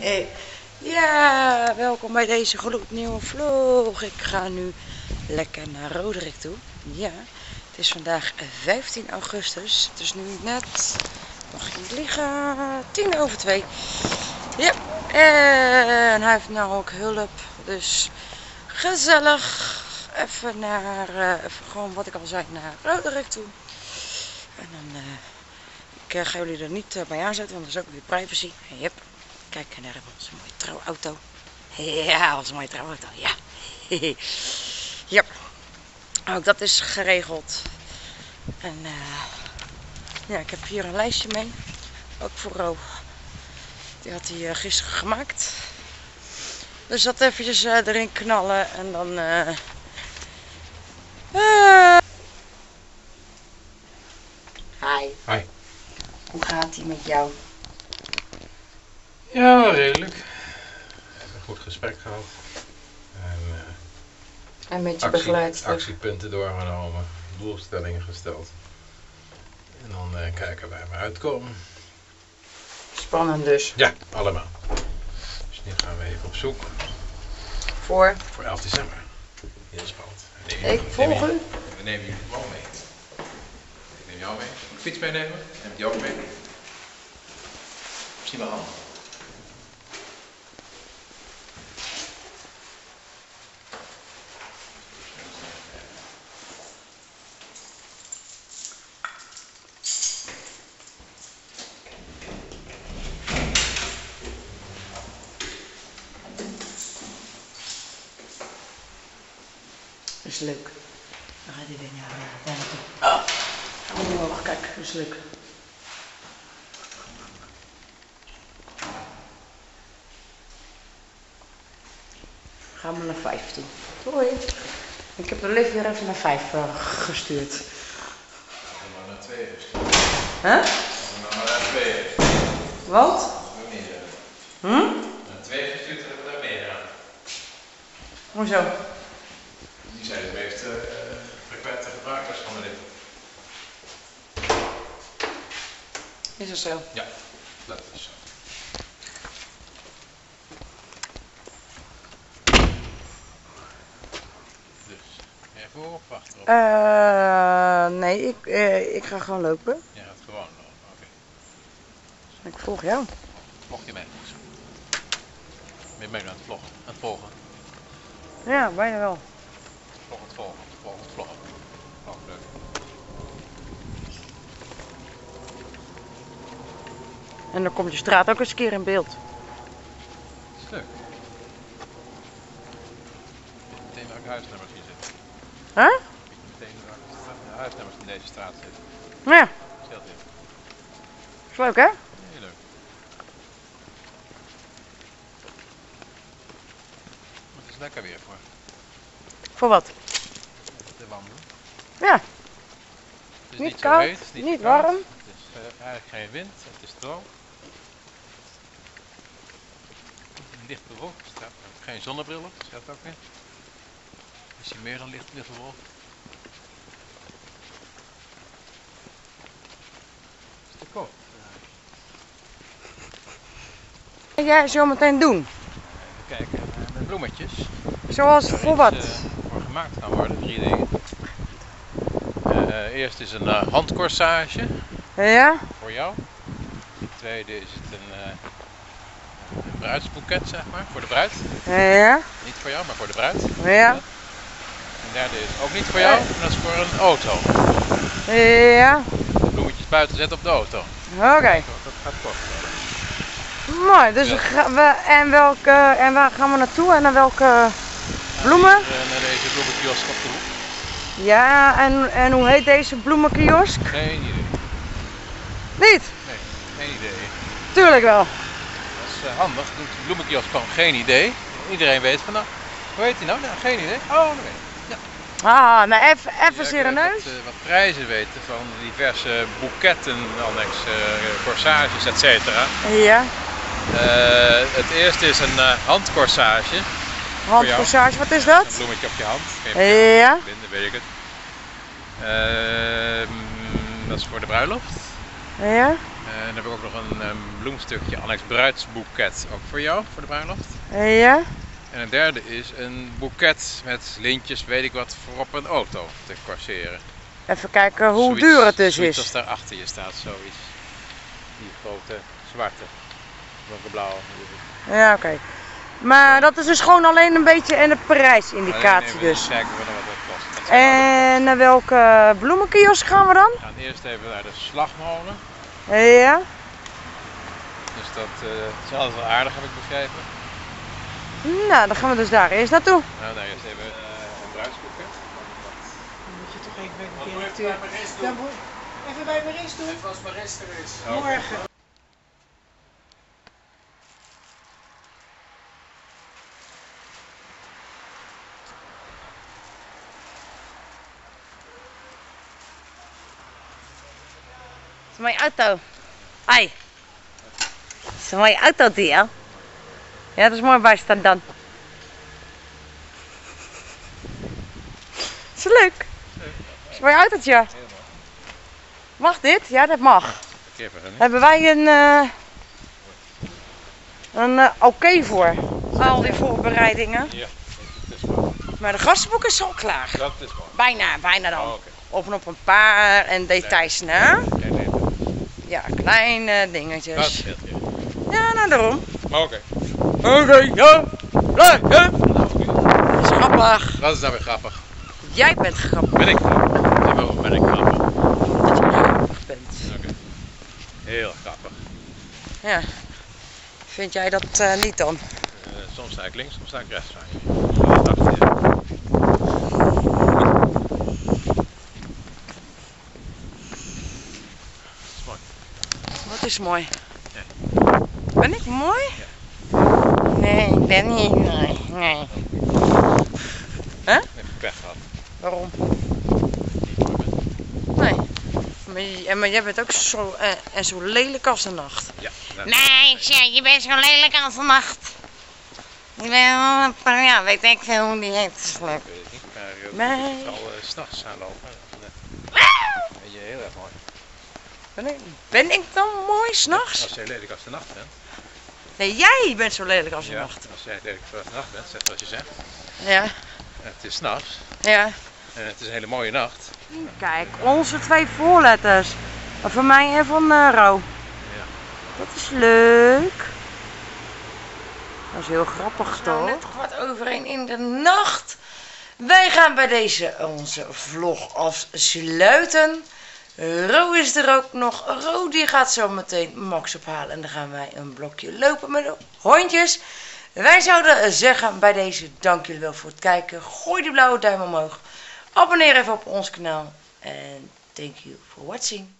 Ja, welkom bij deze gloednieuwe vlog. Ik ga nu lekker naar Roderick toe. Ja, het is vandaag 15 augustus. Het is nu net, mag ik niet liegen, 2:10. Ja, en hij heeft nou ook hulp. Dus gezellig. Even naar, even gewoon wat ik al zei, naar Roderick toe. En dan, ik ga jullie er niet bij aanzetten, want dat is ook weer privacy. Yep. Kijk, en daar hebben we onze mooie trouwauto. Ja, onze mooie trouwauto, ja. Ja, ook dat is geregeld. En ja, ik heb hier een lijstje mee. Ook voor Ro. Die had hij gisteren gemaakt. Dus dat eventjes erin knallen en dan... Hi. Hi. Hoe gaat ie met jou? Ja, wel redelijk. We hebben een goed gesprek gehad. En met je begeleidster. Actiepunten doorgenomen, doelstellingen gesteld. En dan kijken waar we uitkomen. Spannend dus. Ja, allemaal. Dus nu gaan we even op zoek Voor 11 december. Heel spannend. Ik volg u. We nemen jullie gewoon mee. Ik neem jou mee. Moet ik fiets meenemen? Neem die ook mee? Misschien wel handig. Dat is leuk. Dan gaat hij weer naar naartoe. Gaan we omhoog, kijk, dat is leuk. Gaan we naar 15. Hoi. Ik heb de lift weer even naar 5 gestuurd. We gaan naar 2 gestuurd. Huh? We gaan naar 2. Wat? Naar 2 gestuurd hebben we daar meer aan. Hoezo? Die zijn de meest frequente gebruikers van de lift. Is dat zo? Ja, dat is zo. Dus, ga je voor of achterop? Nee, ik ga gewoon lopen. Je gaat gewoon lopen, oké. Ik volg jou. Volg je mee? Ben je mee aan het vloggen? Aan het volgen? Ja, bijna wel. Vlog het volgen, vlog het vloggen. Oh, leuk. En dan komt je straat ook eens een keer in beeld. Dat is leuk. Weet je meteen welke huisnummers hier zitten? Huh? Weet je meteen welke huisnummers in deze straat zitten? Ja, Dat is heel veel. is leuk hè? Heel leuk. Maar het is lekker weer voor Voor wat? te wandelen. Ja, Het is niet niet koud, zo heet, het is niet te koud. warm. Het is eigenlijk geen wind, het is droog. Licht bewolkt, er staat geen zonnebril op, dat staat ook in. Is hier meer dan licht bewolkt. Het is te koud. Wat ga jij zo meteen doen? Even kijken naar de bloemetjes. Zoals voor wat? Voor gemaakt gaan worden, 3 dingen. Eerst is een handcorsage Ja? voor jou. Tweede is het een bruidsboeket, zeg maar, voor de bruid. Ja? Niet voor jou, maar voor de bruid. Ja? En derde is ook niet voor jou, maar dat is voor een auto. Ja? De bloemetjes buiten zetten op de auto. Oké. Wat dat gaat kosten. Mooi, dus Ja. en waar gaan we naartoe en naar welke bloemen? Naar deze bloemenkiosk op de hoek. Ja, en hoe heet deze bloemenkiosk? Geen idee. Niet? Nee, geen idee. Tuurlijk wel. Dat is handig. Doet de bloemenkiosk gewoon geen idee. Iedereen weet van nou, hoe heet die nou? Nou, geen idee. Oh, dat weet ik. Ja. Ah, nou even Ja, serieus. wat prijzen weten van diverse boeketten, annex corsages, etc. Ja, Het eerste is een handcorsage. handcorsage, wat is Een dat? bloemetje op je hand. Geen Ja. binden, weet ik het. Dat is voor de bruiloft. Ja? En dan heb ik ook nog een bloemstukje, Alex bruidsboeket, ook voor jou, voor de bruiloft. Ja. En een derde is een boeket met lintjes, weet ik wat, voor op een auto te corseren. Even kijken hoe Zoiets- duur het dus zoiets is. als daar achter je staat, zoiets. Die grote, zwarte, donkerblauwe. Ja, oké. Maar dat is dus gewoon alleen een beetje een prijsindicatie Alleen dus. even kijken wat dat kost. Dat zijn En naar welke bloemenkiosk gaan we dan? we gaan eerst even naar de slagmolen. Ja. Dus dat is altijd wel aardig, heb ik begrepen. Nou, dan gaan we dus daar eerst naartoe. Nou, daar eerst even een bruidsboeket. Dan moet je toch even bij de Wat moet je directeur. bij Maris doen? Dan moet- Even bij Maris doen. Even als Maris er is. Morgen. Dat is een mooie auto. Hoi. Dat is een mooie auto, Theo. Ja, dat is mooi bijstaan dan. Is het leuk? Dat is een mooi autootje. Mag dit? Ja, dat mag. Hebben wij een oké voor? Al die voorbereidingen. Ja, dat is wel. Maar de gastenboek is al klaar. Dat is wel. Bijna dan. Oh, oké. Of nog een paar en details, hè? Nee. Ja, kleine Dat dingetjes. scheelt je. Ja, nou daarom. Oké. Ja. Leuk, hè? Dat is grappig. Dat is nou weer grappig. Jij bent grappig. Ben ik grappig? Ja, waarom ben ik grappig? Dat je grappig bent. Oké. Heel grappig. Ja. Vind jij dat niet dan? Soms sta ik links, soms sta ik rechts van je. Dat dacht je. Dat is mooi. Wat is mooi? Ja. Ben ik mooi? Nee, ik ben niet mooi. Nee. Even pech gehad. Waarom? Niet mooi bent. Nee. Maar jij bent ook zo, en zo lelijk als de nacht. Ja. Nee, Sja, je bent zo lelijk als de nacht. Je bent, ja, weet ik veel hoe die heet. Is leuk. Ik weet het niet. Maar Nee. ik zal 's nachts aanlopen. Ben je heel erg mooi. Ben ik dan mooi s'nachts? Als jij lelijk als de nacht bent. Nee, jij bent zo lelijk als de Ja, nacht. als jij lelijk als de nacht bent, zeg wat je zegt. Ja, Het is 's nachts ja. en het is een hele mooie nacht. Kijk, onze twee voorletters. Van mij en van Ro. Ja. Dat is leuk. Dat is heel grappig toch? Net 1:15 in de nacht. Wij gaan bij deze onze vlog afsluiten. Ro is er ook nog. Ro die gaat zo meteen Max ophalen. En dan gaan wij een blokje lopen met de hondjes. Wij zouden zeggen bij deze dank jullie wel voor het kijken. Gooi die blauwe duim omhoog. Abonneer even op ons kanaal. En thank you for watching.